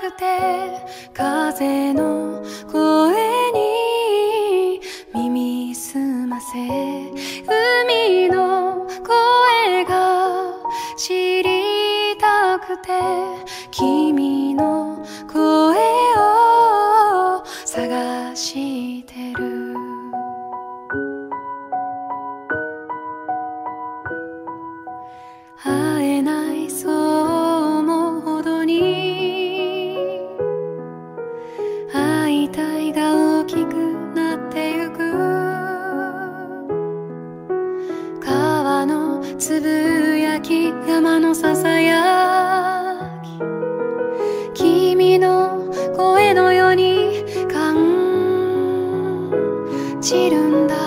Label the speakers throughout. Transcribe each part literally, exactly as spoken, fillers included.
Speaker 1: くて風の声に耳すませ海の声が知りたくて君の声を探してる会えないそう思うほどに会いたいが大きくなってゆく川のつぶやき山のささやき君の声のように感じるんだ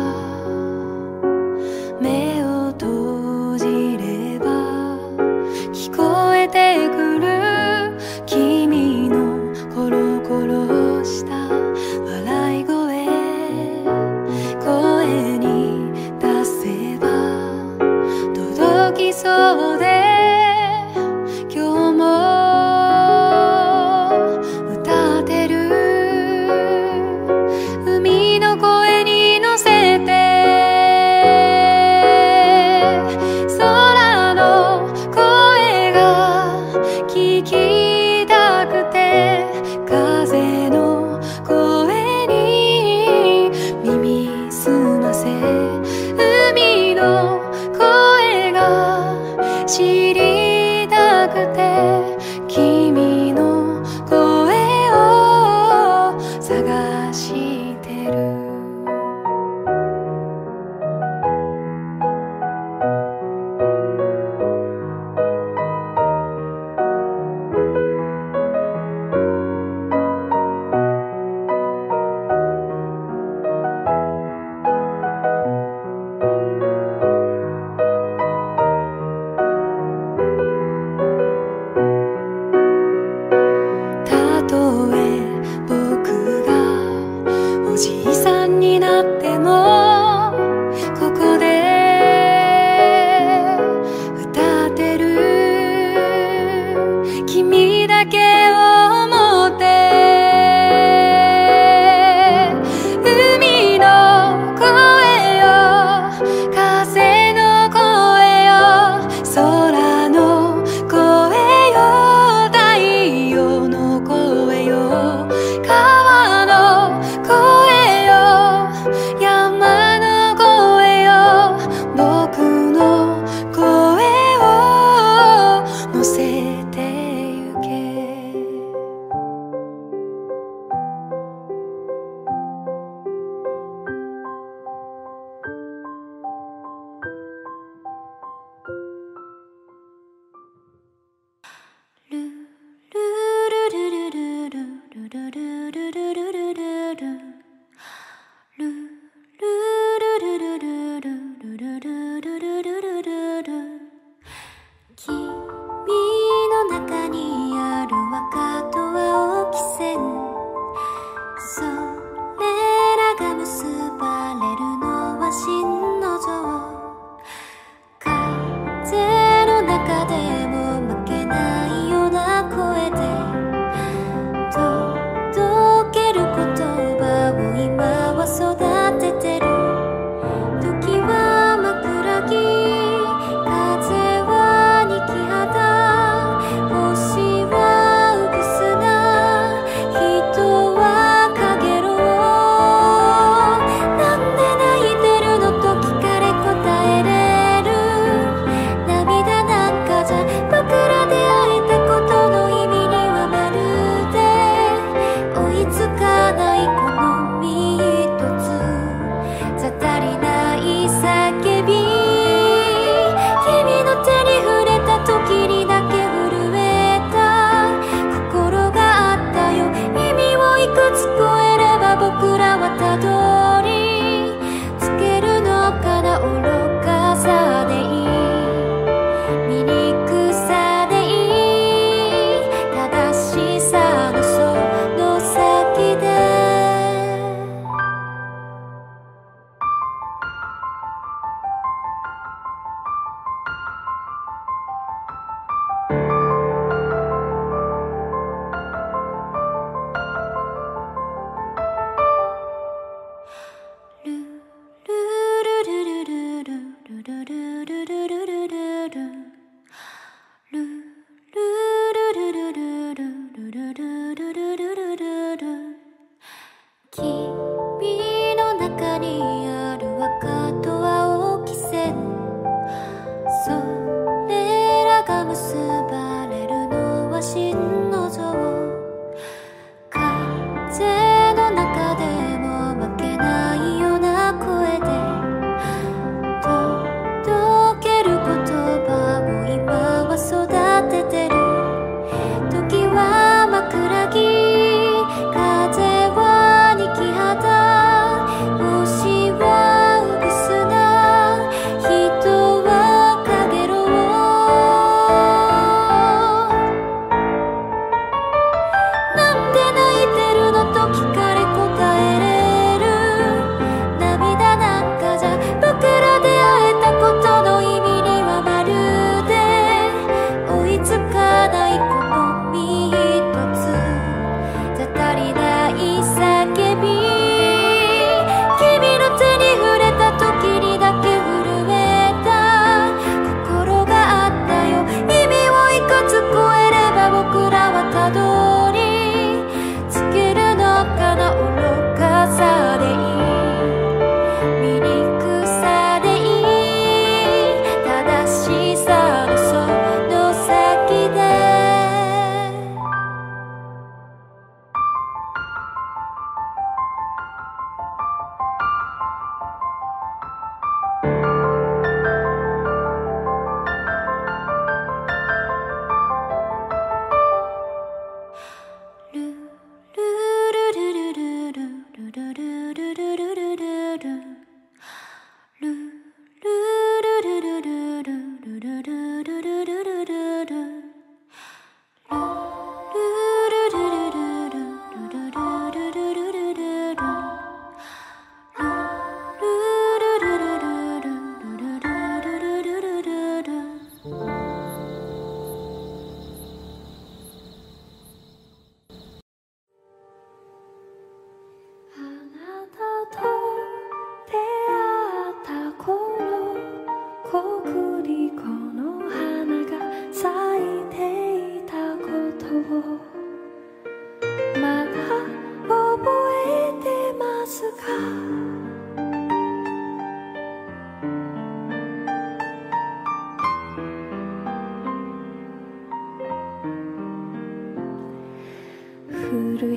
Speaker 1: 目を閉じれば聞こえてくる君のコロコロした笑い声声に出せば届きそうで今日も歌ってる海の声に乗せ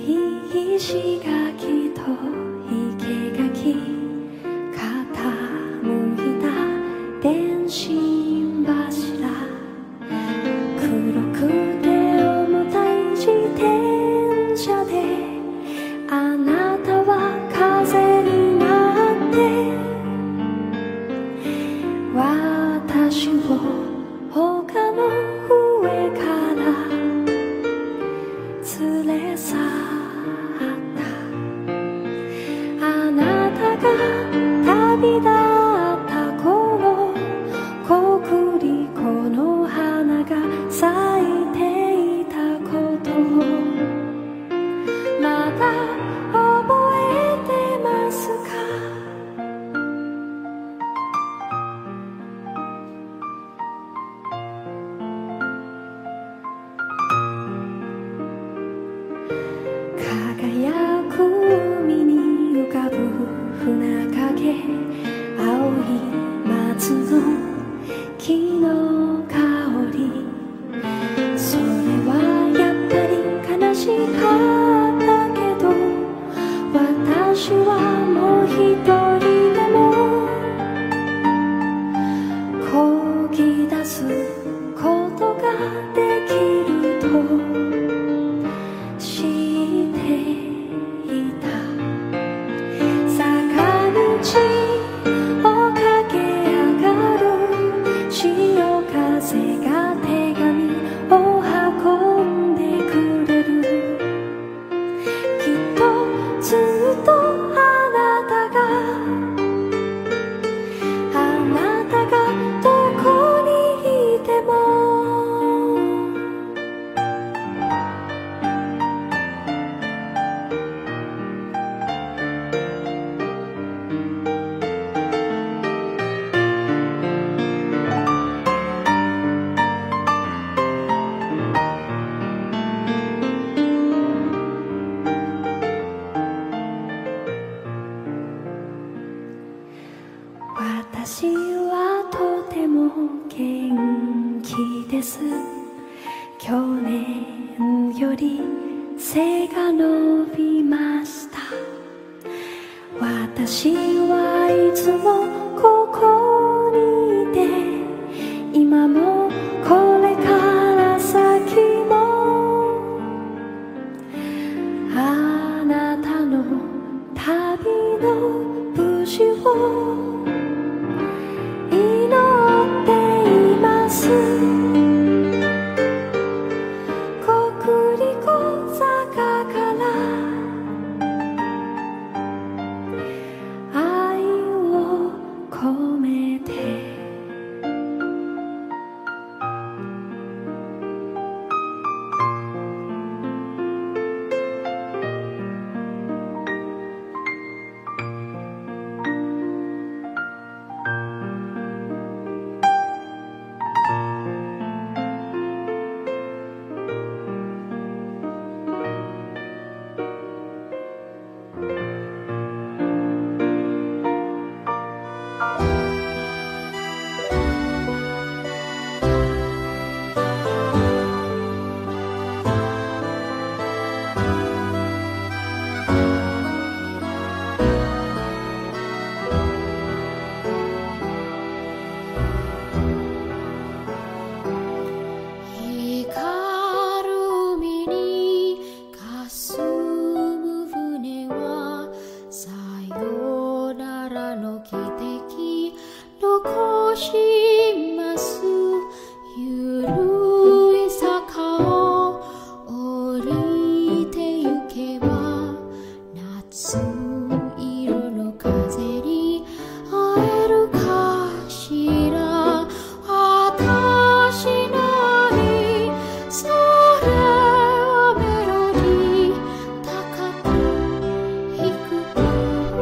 Speaker 1: 石垣と生垣傾いた電信柱黒くて重たい自転車であなたは風になって私を丘の上から連れ去ったあなたが旅立った頃コクリコの花が咲いていたことまだ覚えてますか輝く海に浮かぶ船影青い松の木の香りそれはやっぱり悲しかったけど私はもう一人でもこぎ出すことができると知っていた坂道を駆け上がる潮風が手紙を運んでくれるきっとずっとあなたがあなたがどこにいても私はとても元気です去年より背が伸びました私はいつもここにいて今もこれから先もあなたの旅の無事を祈っていますコクリコ坂から愛を込めて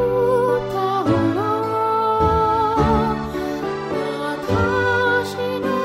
Speaker 1: 私の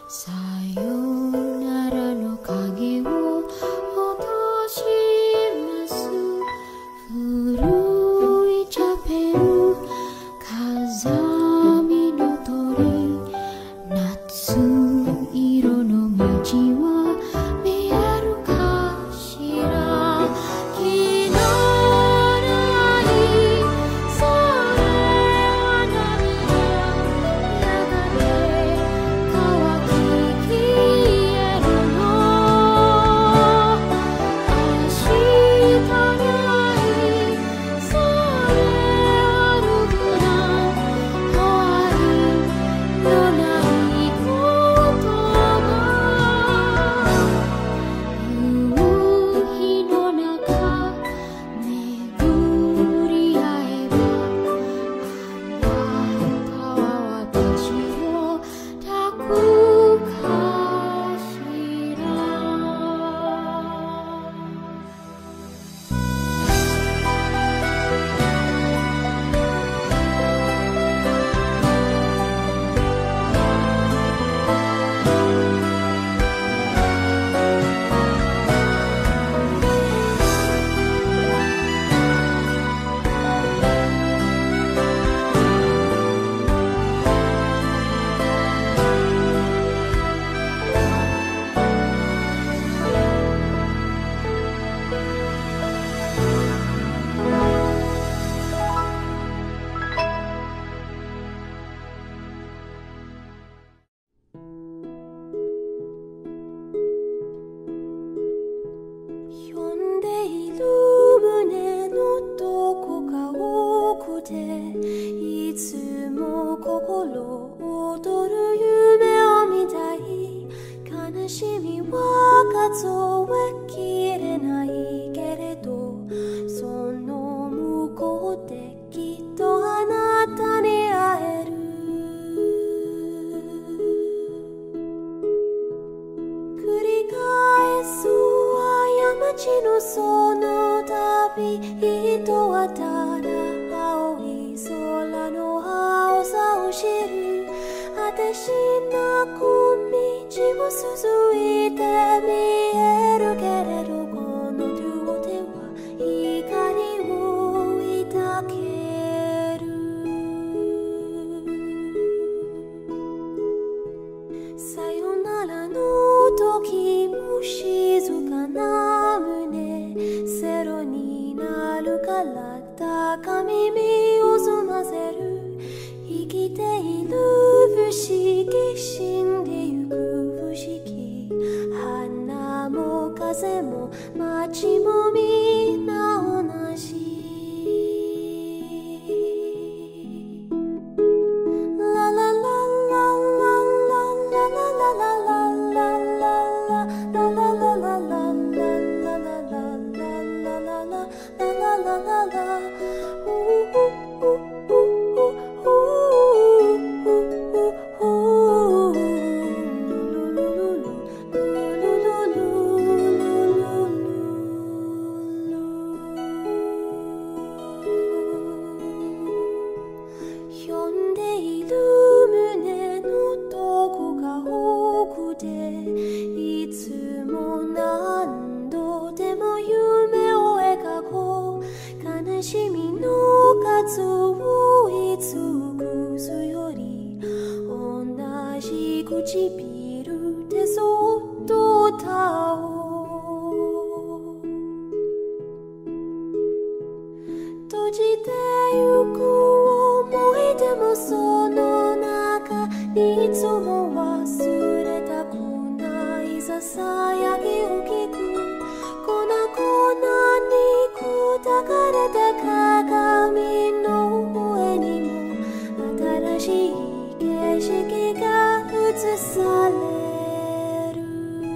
Speaker 1: さよならの影を落とします古いチャペル風見の鳥夏色の道は見えるかしら気のないそれは涙やがて乾き消えるの明日ないそれはろくな終わりのないこと夕日の中巡り合えばあなたは私を抱くかしら呼んでいる胸のどこか奥でいつも心躍る夢を見たい悲しみは数えきれないけれどその向こうできっとあなたに会える繰り返す過ちのその旅人はただ青い空の青さを知る果てしなく道を続いて見えるけれどこの両手は怒りを抱けるさよならの時も静かな胸セロになるから高耳を澄ませる生きている不思議死んでゆく不思議花も風も街もみんな同じラララララララララ呼んでいる胸のどこか奥でいつも何度でも夢を描こう悲しみの数を尽くすより同じ唇でそっと歌おう閉じてゆく思い出もその中にいつも忘れたくないささやきを聞く粉々に砕かれた鏡の上にも新しい景色が映される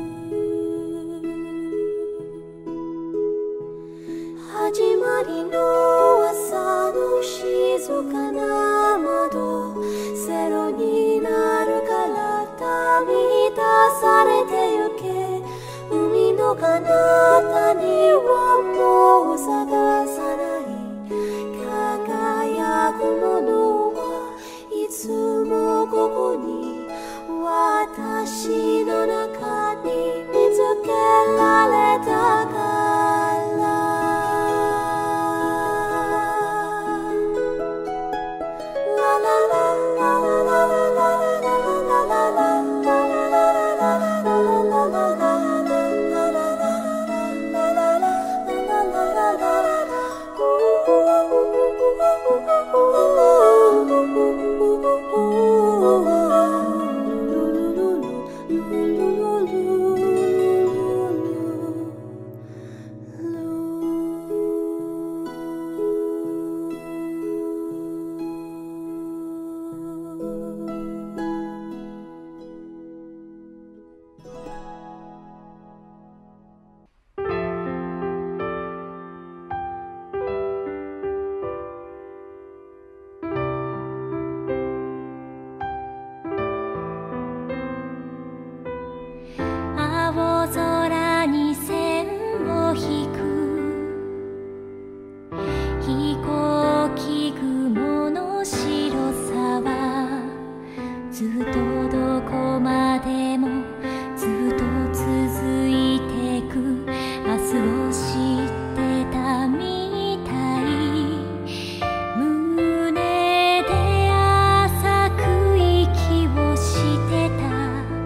Speaker 1: 始まりの朝の静かな窓セロになるから旅立されてゆけ海の彼方にはもう探さない輝くものはいつもここに私私の中に見つけられたからラララララララ青空に線を引く飛行機雲の白さはずっとどこまでもずっと続いてく明日を知ってたみたい胸で浅く息をしてた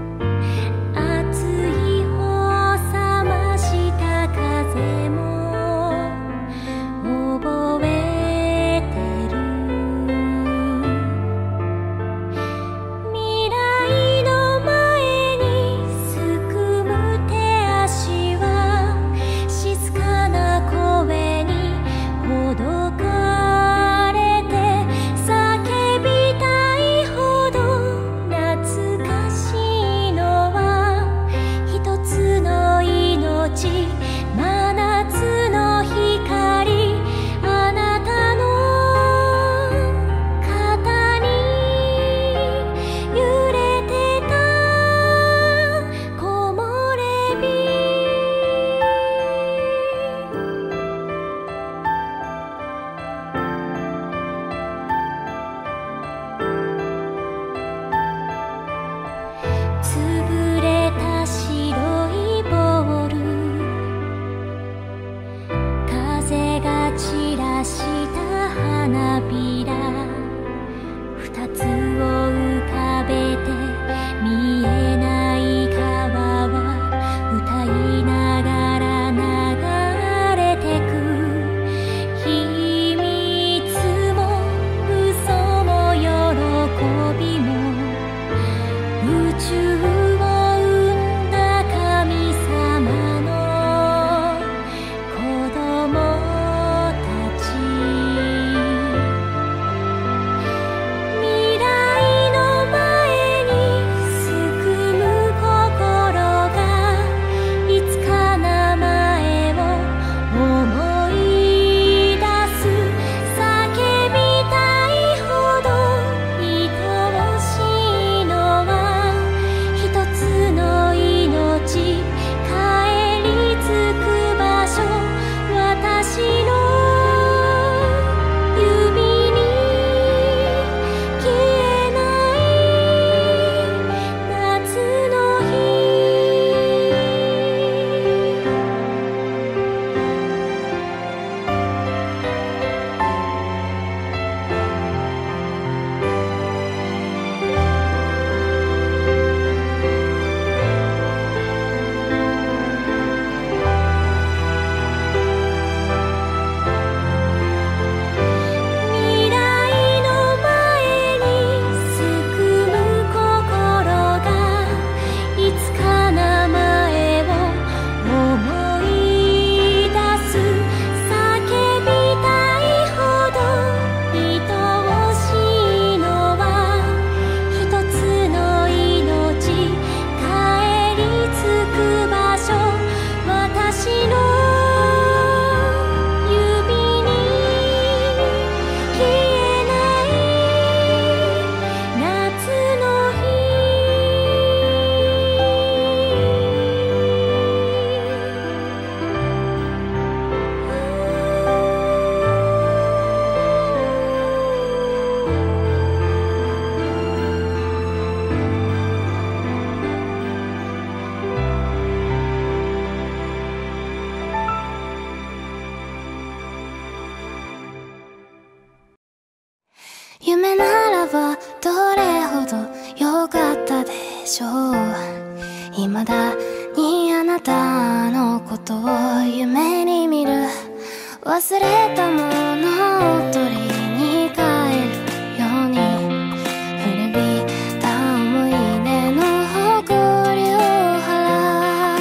Speaker 1: 潰れた白いボール風が散らした花びら二つを浮かべて見えない川は歌いながら流れてく秘密も嘘も喜びも宇宙を生んだ神様の子供たち未来の前にすくむ心がいつか名前を思い出す叫びたいほど愛おしいのは一
Speaker 2: 未だにあなたのことを夢に見る。忘れたものを取りに帰るように古びた思い出の誇りを払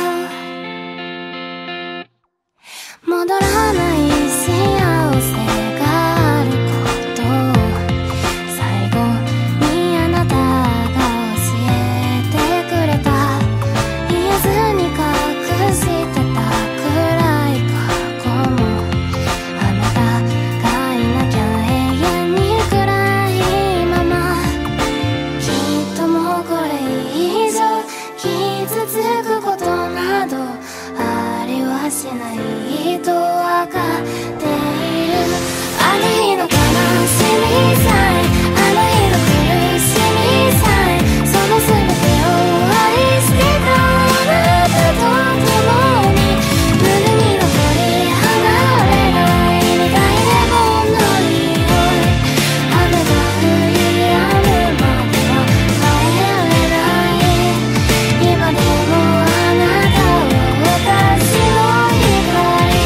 Speaker 2: う。戻らない幸せがあることを最後にあなたが教えてくれた。言えずに隠してた暗い過去もあなたがいなきゃ永遠に暗いまま。きっともうこれ以上傷つくことなどありはしないとわかっている。あの日の悲しみさえあの日の苦しみさえその全てを愛してたあなたと共に胸に残り離れない苦いレモンの匂い。雨が降り止むまでは帰れない。今でもあなたは私の光。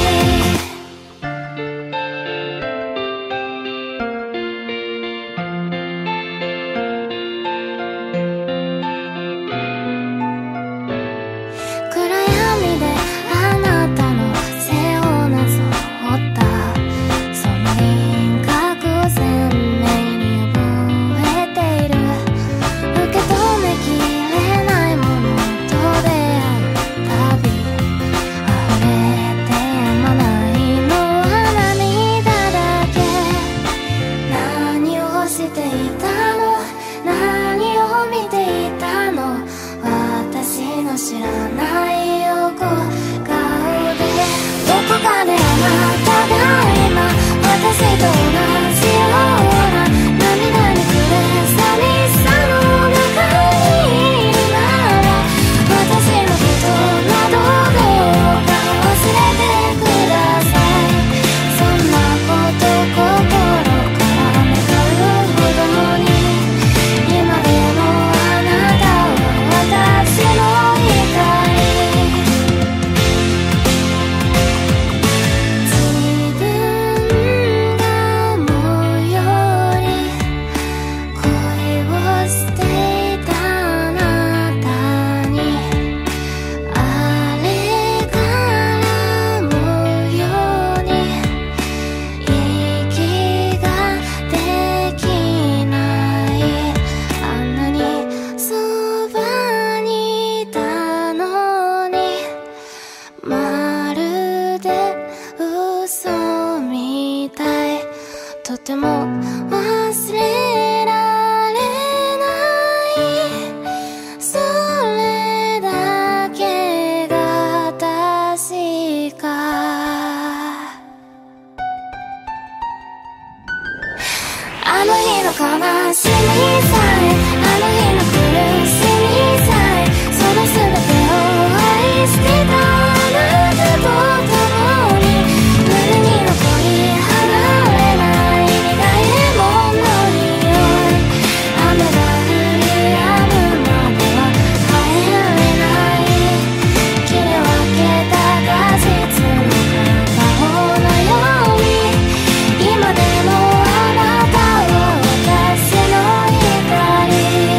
Speaker 2: 暗闇であなたの背をなぞったその輪郭を鮮明に覚えている。受け止めきれないものと出会うたび溢れてやまないのは涙だけ。何をしていたの何を見ていたの私の知らない横顔でどこかであなたが今私と同じような涙に暮れ寂しさの中にいるなら私のことなどどうか忘れてください。そんなこと心から願うほどに今でもあなたは私の光。自分が思うより恋をしていたあなたにあれから思うように息ができない。あんなにそばにいたのにまるで嘘みたい。とても忘れられないそれだけが確か。あの日の悲しみさえあの日の苦しみさえその全てを愛してたあなたと共に胸に残り離れない苦いレモンの匂い。雨が降り止むまでは帰れない切り分けた果実の片方のように今でもあなたは私の光。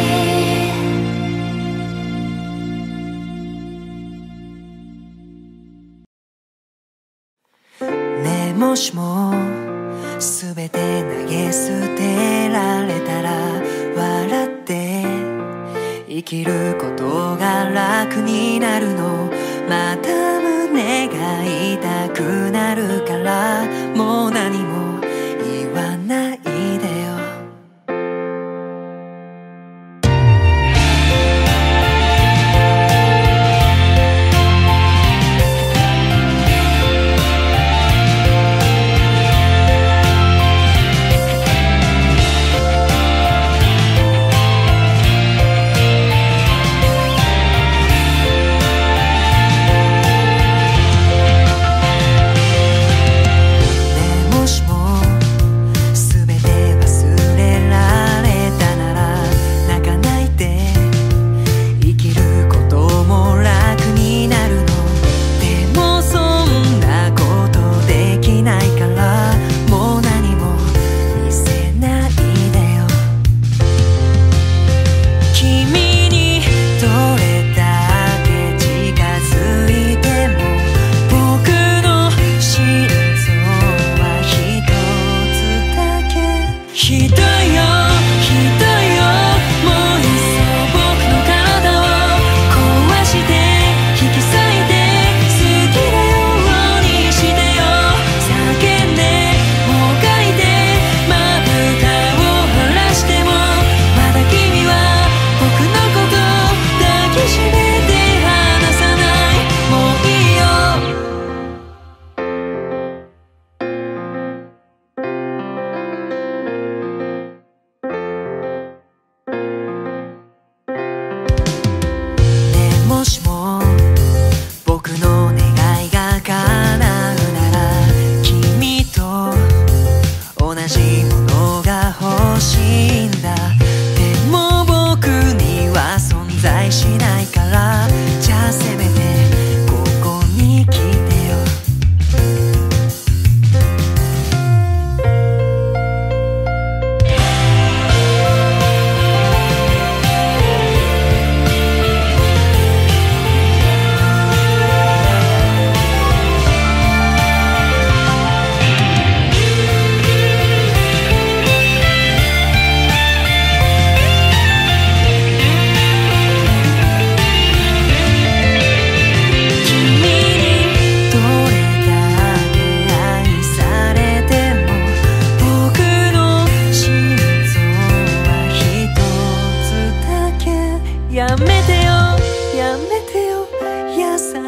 Speaker 3: ねえもしもすべて投げ捨てられたら笑って生きることが楽になるの。また胸が痛くなるからもう何も言わないでよ。もしも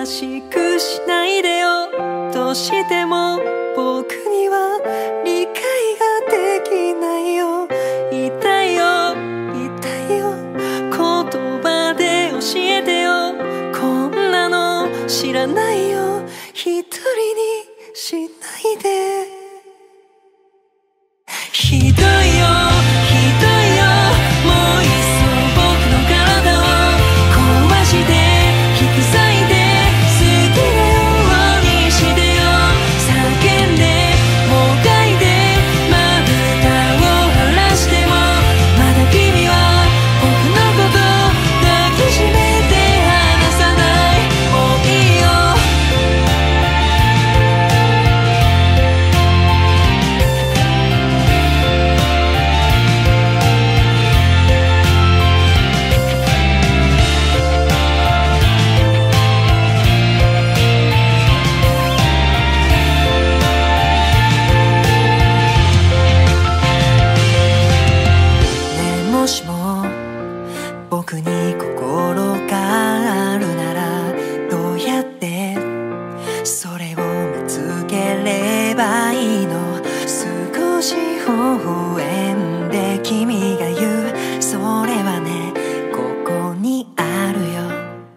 Speaker 3: 優しくしないでよ。どうしても僕には理解ができないよ。痛いよ痛いよ、言葉で教えてよ。こんなの知らないよ、一人にしないで。ひどいよひどいよ、もういっそ僕の体を壊して引き裂いて好きなようにしてよ。叫んでもがいてまぶたを晴らしても、まだ君は僕のこと抱きしめて離さない。もういいよ。ねえもしも僕に心があるなら、どうやってそれを見つければいいの。少し微笑んで君が言う、それはねここにあるよ。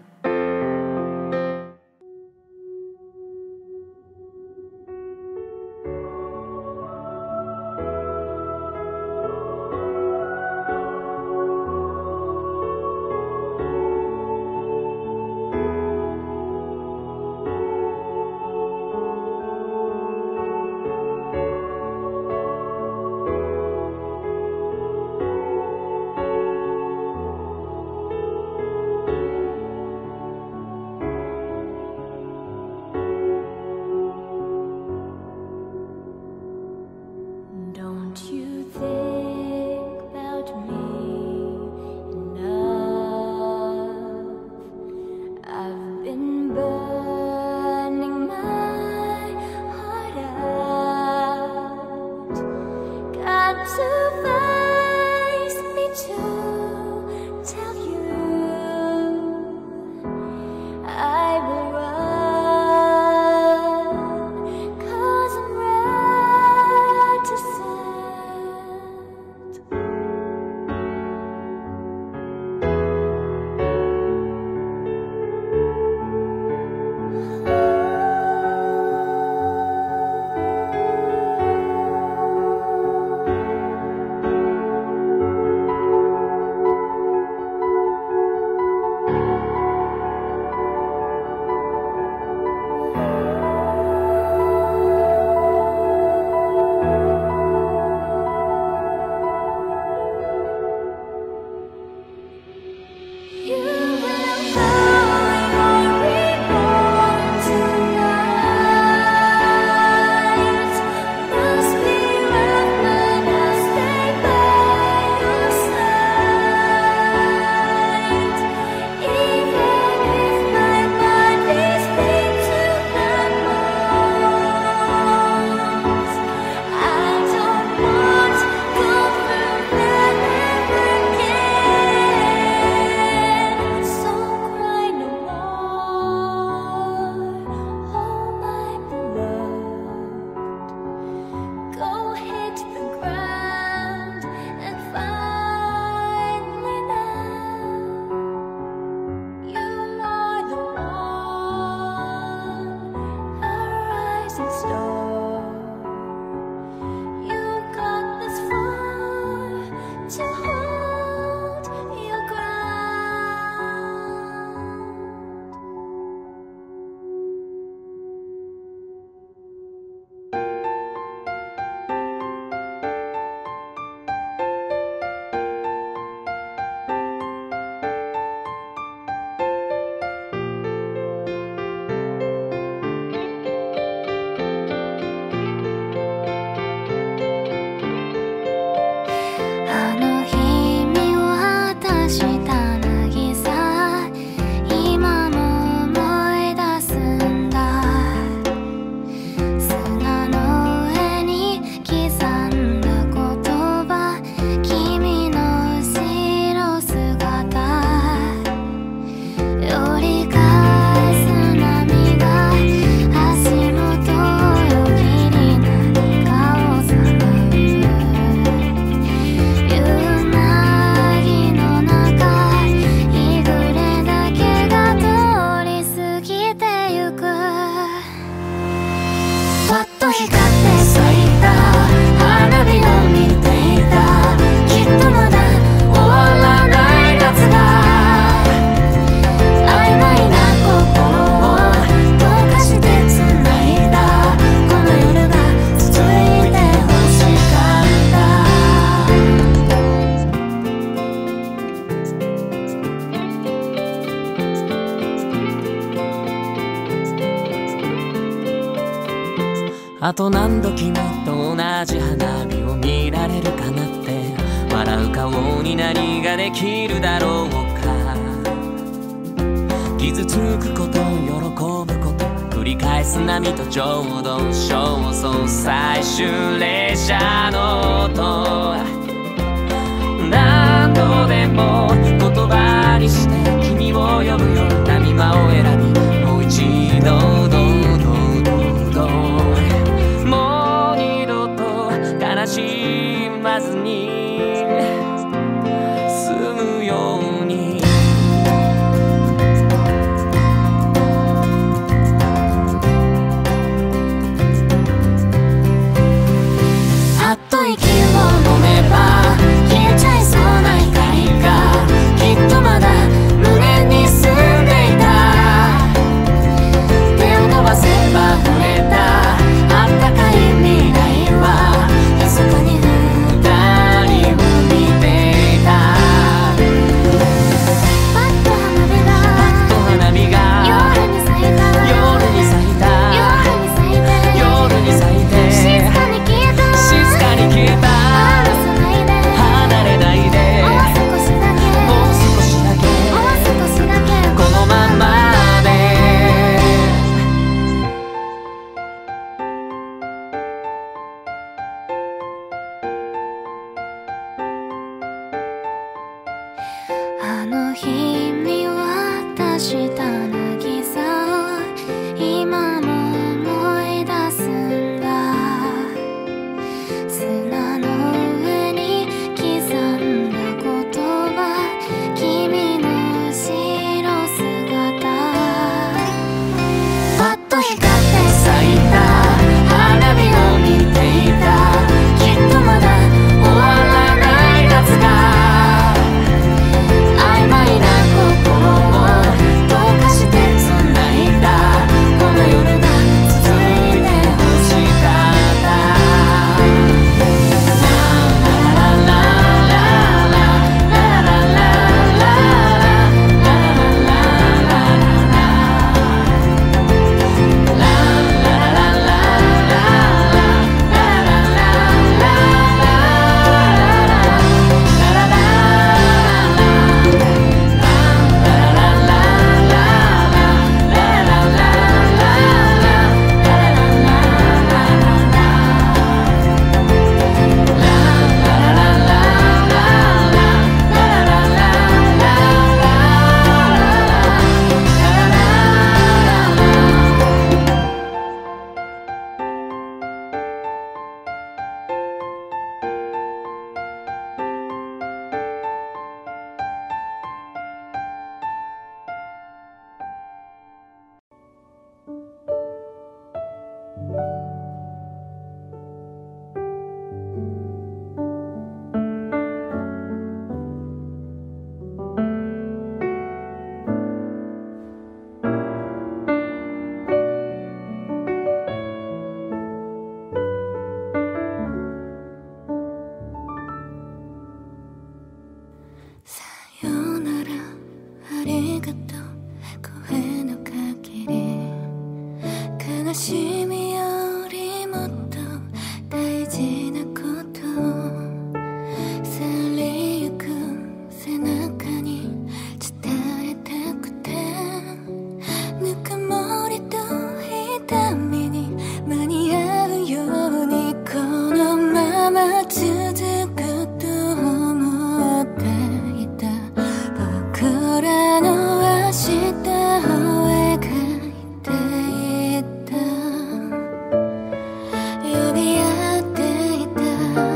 Speaker 2: Don't you think about me enough? I've been burning my heart out. Got to face me to tell you I will run, 'cause I'm reticent.
Speaker 3: あと何度君と同じ花火を見られるかなって、笑う顔に何ができるだろうか。傷つくこと喜ぶこと繰り返す波とちょうど焦燥最終列車の音、何度でも言葉にして君を呼ぶよ。波間を選びもう一度どうどうどうどう、もう二度と悲しまずに済むように。
Speaker 2: あっと息を飲めば消えちゃいそうな光がきっとまだ胸に住んでいた。手を伸ばせば触れたあったかい未来は密かに二人を見ていた。パッと花火が
Speaker 3: パッと花火が
Speaker 2: 夜に咲いた
Speaker 3: 夜に咲いた
Speaker 2: 夜に咲いて
Speaker 3: 夜に咲いて
Speaker 2: 静かに消えた
Speaker 3: 静かに消えた。
Speaker 2: 離さないで
Speaker 3: 離れないで
Speaker 2: もう少しだけ
Speaker 3: もう少しだけ
Speaker 2: もう少しだけ
Speaker 3: このままで。
Speaker 2: あの日見渡した渚を今も思い出すんだ。砂の上に刻んだ言葉、君の後ろ姿。パッと光って咲いた花火を見ていた。きっとまだ終わらない夏が曖昧な心を溶かして繋いだ。この夜が続いて欲しかった。ララララララララララさよならありがとう声の限り。悲しみよりもっと大事なこと去りゆく背中に伝えたくて。ぬくもりと痛みに間に合うようにこのまま続くと思っていた。僕らの明日を描いていた。呼び合っていた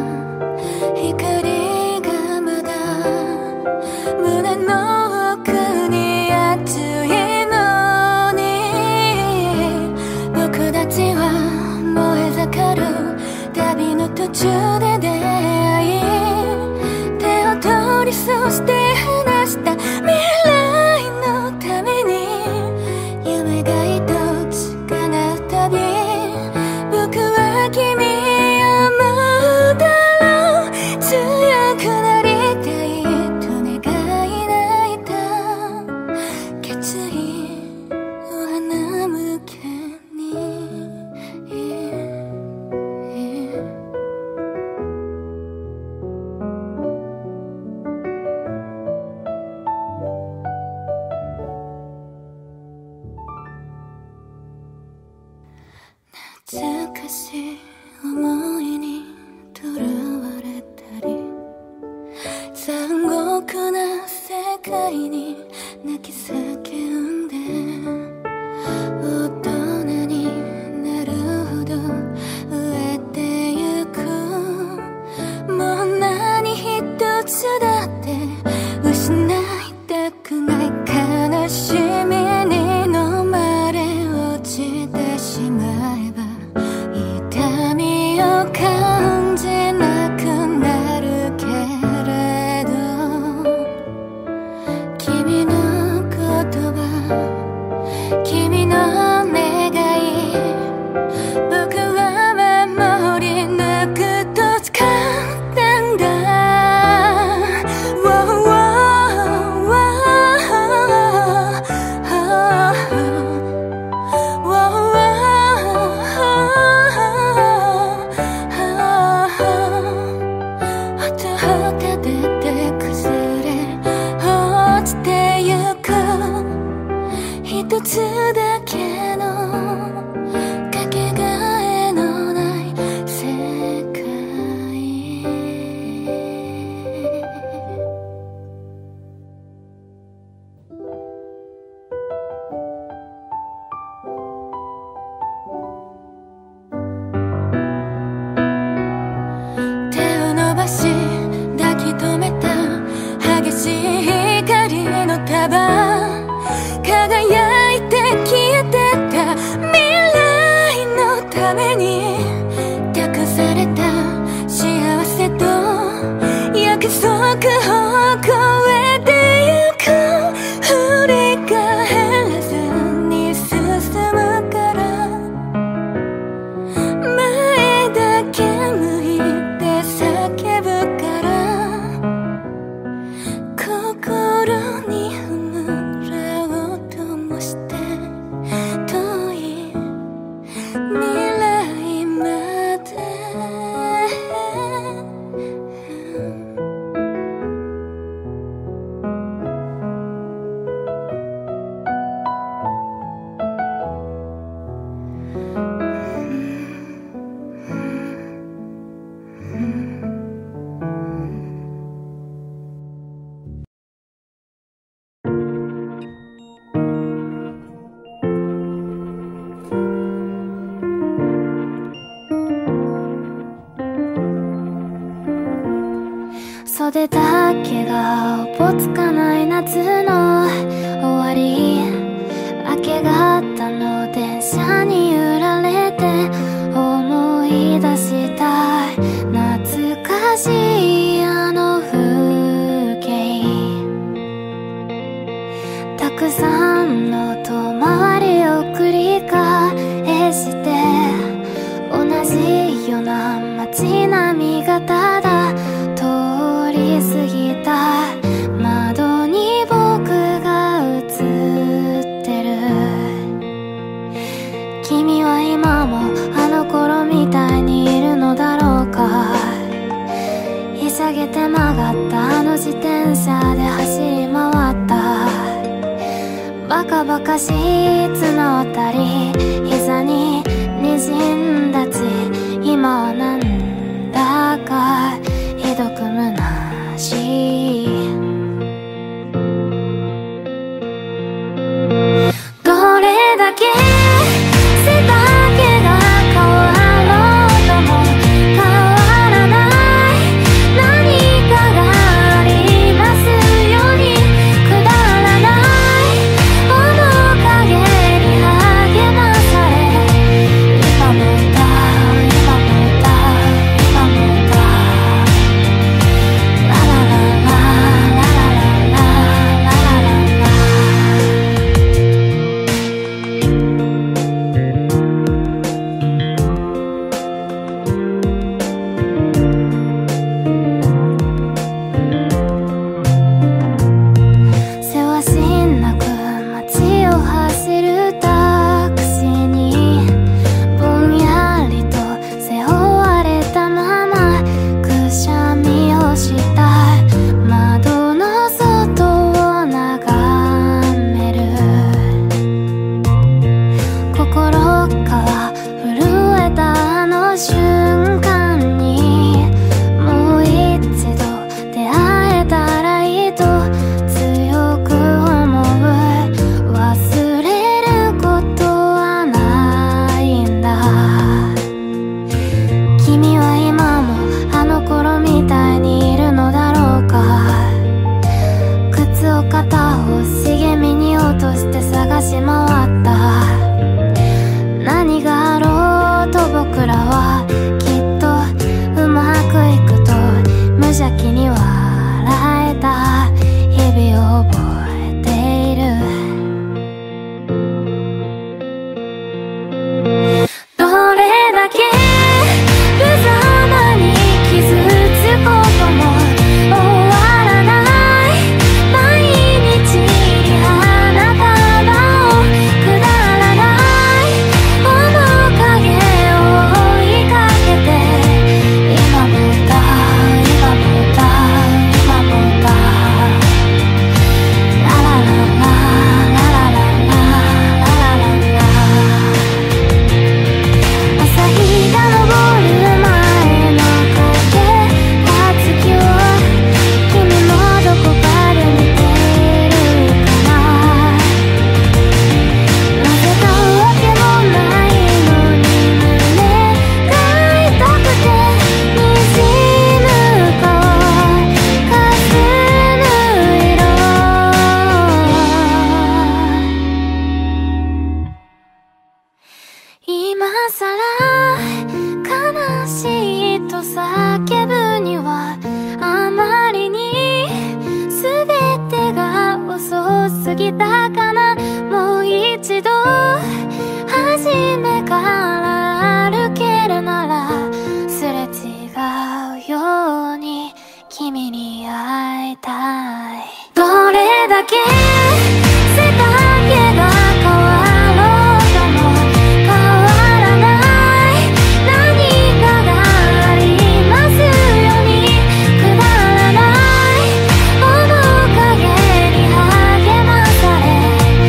Speaker 2: 光がまだ胸の奥に熱いのに。僕たちは燃え盛る旅の途中で出会い、手を取りそして話した未来のために。夢が一つ叶うたび僕は君を思うだろう。強くなりたいと願い泣いた決意を花向けに。 しい思いにとらわれたり、残酷な世界に泣き叫んで、大人になるほど飢えてゆく。もう何一つだって失いたくない。悲しみに飲まれ落ちてしまえば痛みを感じなくなるけれど、君の言葉、君の願い、僕は守り抜くと誓ったんだ。一つだけのかけがえのない世界。手を伸ばし抱き留めた激しい光の束、輝いて消えてた未来のために託された幸せと約束を超えてゆく。振り返らずに進むから、前だけ向いて叫ぶから、心に袖だけがおぼつかない夏の終わり、明け方の電車に揺られて思い出したい懐かしいあの風景。たくさんの遠回りを繰り返して同じような街並みがただ通り過ぎた。窓に僕が映ってる。君は今もあの頃みたいにいるのだろうか。ひしゃげて曲がったあの自転車で走り回った。バカバカしい綱渡り、膝に滲んだ血、今はなんだかひどく虚しい。どれだけ背丈が変わろうとも変わらない何かがありますように、くだらない面影に励まされ、今も歌う今も歌う今も歌うララララさら悲しいと叫ぶにはあまりに全てが遅すぎたかな。もう一度初めから歩けるならすれ違うように君に会いたい。どれだけ背丈が変わろうとも変わらない何かがありますようにくだらない面影に励まされ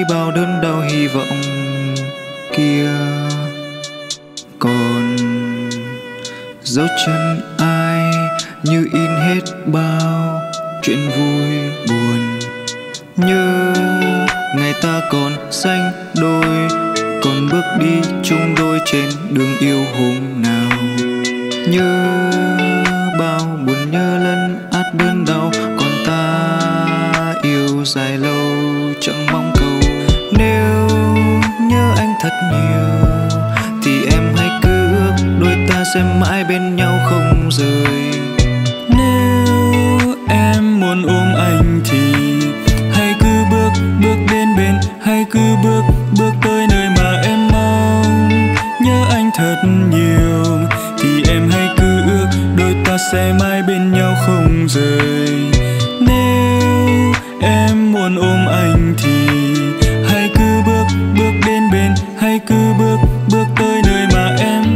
Speaker 4: bao đớn đau hy vọng kia, còn dấu chân ai như in hết bao chuyện vui buồn. Như ngày ta còn sánh đôi, còn bước đi chung đôi trên đường yêu hôm nào. Như bao buồn nhớ lẫn át đớn đau, còn ta yêu dài lâu chẳng mong cầu. Nếu nhớ anh thật nhiều thì em hãy cứ ước đôi ta sẽ mãi bên nhau không rời.
Speaker 5: Nếu em muốn ôm anh thì hãy cứ bước bước đến bên, hãy cứ bước bước tới nơi mà em mong. Nhớ anh thật nhiều thì em hãy cứ ước đôi ta sẽ mãi bên nhau không rời. Nếu em muốn ôm anh thì hãy cứ bước bước đến bên, hãy cứ bước bước tới nơi mà em.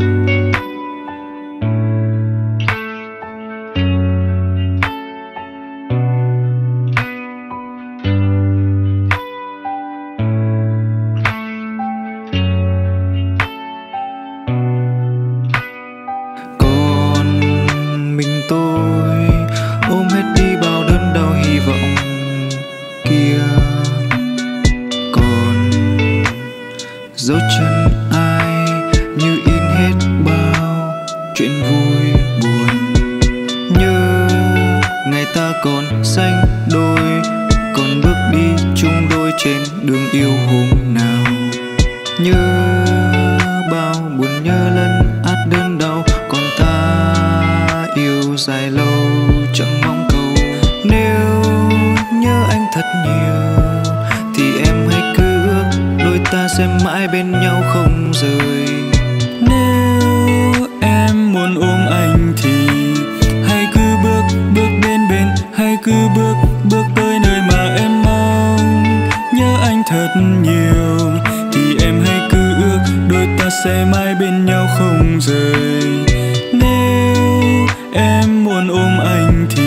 Speaker 4: Còn mình tôi ôm hết đi bao đớn đau hy vọng kia, còn dấu chân ai như in hết bao chuyện vui buồn. Như ngày ta còn sánh đôi, còn bước đi chung đôi trên đường yêu hôm nào. Như bao buồn nhớ lẫn át đớn đau, còn ta yêu dài lâu chẳng mong cầu. Nếu nhớ anh thật nhiều thì em hãy cứ ước đôi ta sẽ mãi bên nhau không rời.
Speaker 5: Nếu em muốn ôm anh thì hãy cứ bước bước đến bên, hãy cứ bước bước tới nơi mà em mong. Nhớ anh thật nhiều thì em hãy cứ ước đôi ta sẽ mãi bên nhau không rời. Nếu em muốn ôm anh thì